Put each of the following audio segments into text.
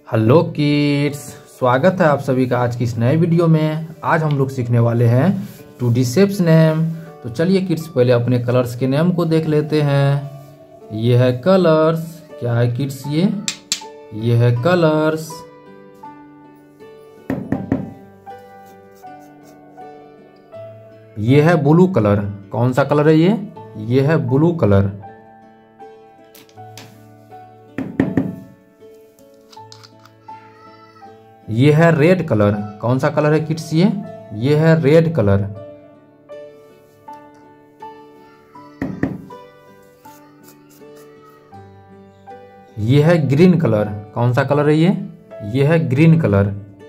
Hello kids, स्वागत है आप सभी का आज की इस नए वीडियो में। आज हम लोग सीखने वाले हैं 2D शेप्स नेम। तो चलिए किड्स, पहले अपने कलर्स के नेम को देख लेते हैं। ये है कलर्स। क्या है किड्स? ये है कलर्स। ये है ब्लू कलर। कौन सा कलर है ये है ब्लू कलर। ये है रेड कलर। कौन सा कलर है किड्स? ये है रेड कलर। ये है ग्रीन कलर। कौन सा कलर है ये है ग्रीन कलर।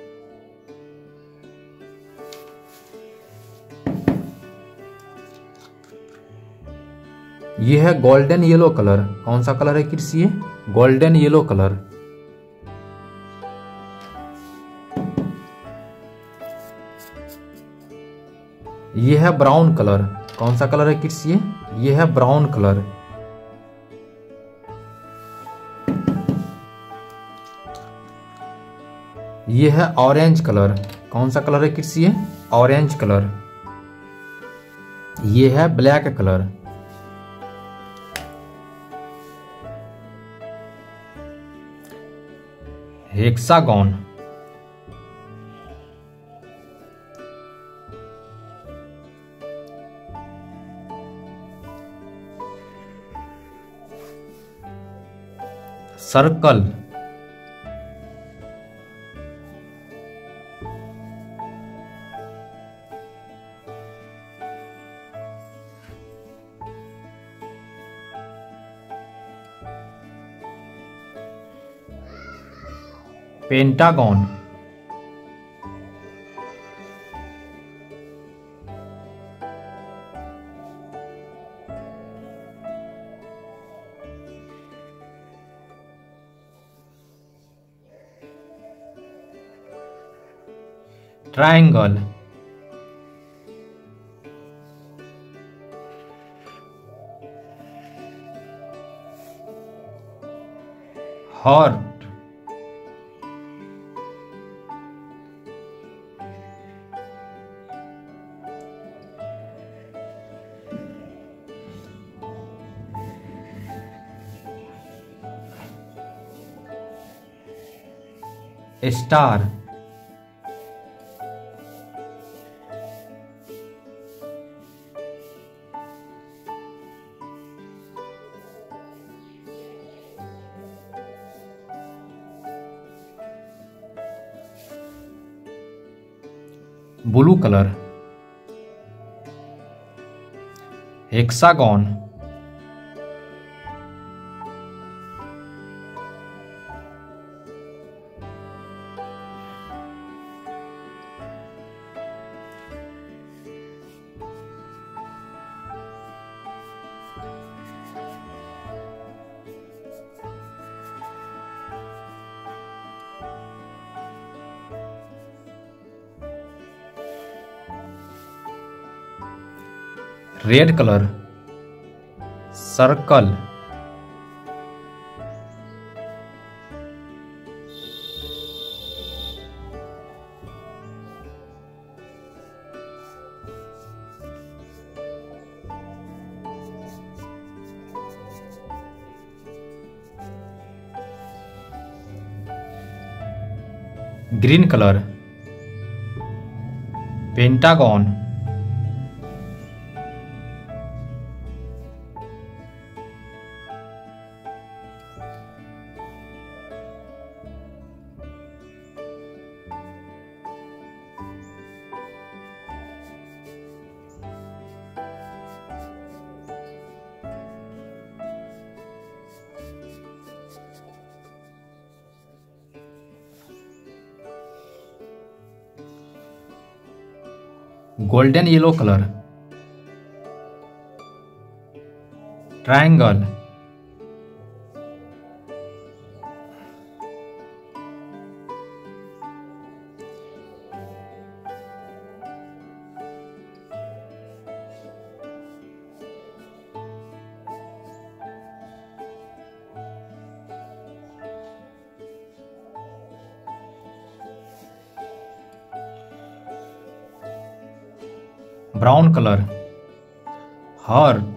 ये है गोल्डन येलो कलर। कौन सा कलर है किड्स? Golden yellow colour. ये है ब्राउन कलर। कौन सा कलर है किड्स? ये है ब्राउन कलर। ये है ऑरेंज कलर। कौन सा कलर है किड्स? Orange colour. ये है black colour. Hexagon. Circle. Pentagon. Triangle. Heart. Star. Blue colour. Hexagon. Red colour. Circle. Green colour. Pentagon. Golden yellow colour. Triangle. Brown colour, heart,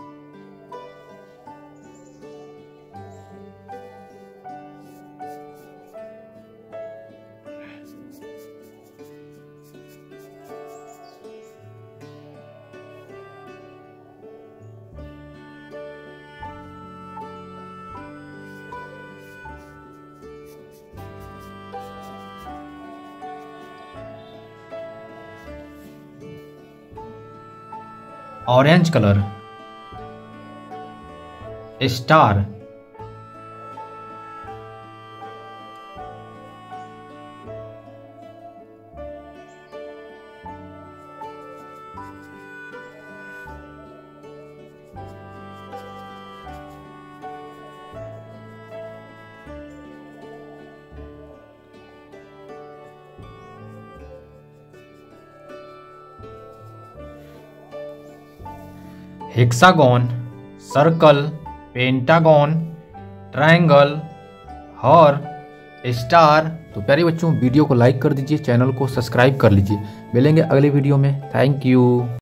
orange colour, star, hexagon, circle, pentagon, triangle और star. तो प्यारे बच्चों, video को like कर दीजिए, channel को subscribe कर लीजिए। मिलेंगे अगले वीडियो में। Thank you.